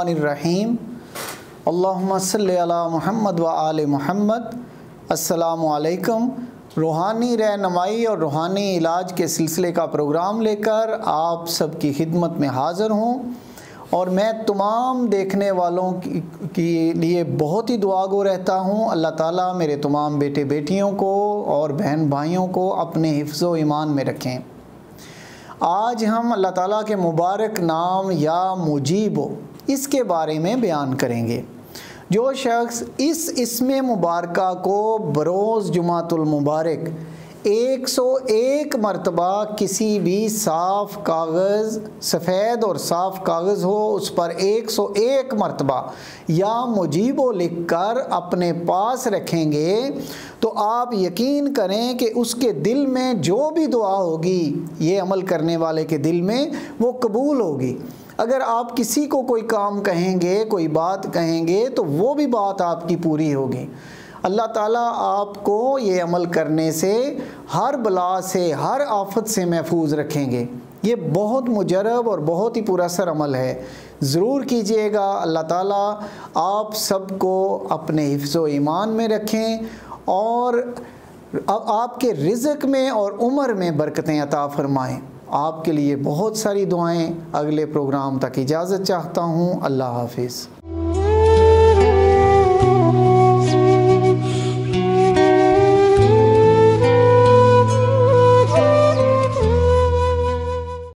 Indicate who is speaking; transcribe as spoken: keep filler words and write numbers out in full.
Speaker 1: الرحمن الرحیم اللہم صلی علی محمد و آل محمد۔ السلام علیکم۔ روحانی رہنمائی اور روحانی علاج کے سلسلے کا پروگرام لے کر آپ سب کی خدمت میں حاضر ہوں، اور میں تمام دیکھنے والوں کے لیے بہت ہی دعاگو رہتا ہوں۔ اللہ تعالیٰ میرے تمام بیٹے بیٹیوں کو اور بہن بھائیوں کو اپنے حفظ و ایمان میں رکھیں۔ آج ہم اللہ تعالیٰ کے مبارک نام یا مجیب اس کے بارے میں بیان کریں گے۔ جو شخص اس اسم مبارکہ کو بروز جمعۃ المبارک ایک سو ایک مرتبہ کسی بھی صاف کاغذ، سفید اور صاف کاغذ ہو، اس پر ایک سو ایک مرتبہ یا مجیبو لکھ کر اپنے پاس رکھیں گے تو آپ یقین کریں کہ اس کے دل میں جو بھی دعا ہوگی، یہ عمل کرنے والے کے دل میں وہ قبول ہوگی۔ اگر آپ کسی کو کوئی کام کہیں گے، کوئی بات کہیں گے، تو وہ بھی بات آپ کی پوری ہوگی۔ اللہ تعالیٰ آپ کو یہ عمل کرنے سے ہر بلا سے، ہر آفت سے محفوظ رکھیں گے۔ یہ بہت مجرب اور بہت ہی پر اثر عمل ہے، ضرور کیجئے گا۔ اللہ تعالیٰ آپ سب کو اپنے حفظ و ایمان میں رکھیں اور آپ کے رزق میں اور عمر میں برکتیں عطا فرمائیں۔ آپ کے لیے بہت ساری دعائیں۔ اگلے پروگرام تک اجازت چاہتا ہوں۔ اللہ حافظ۔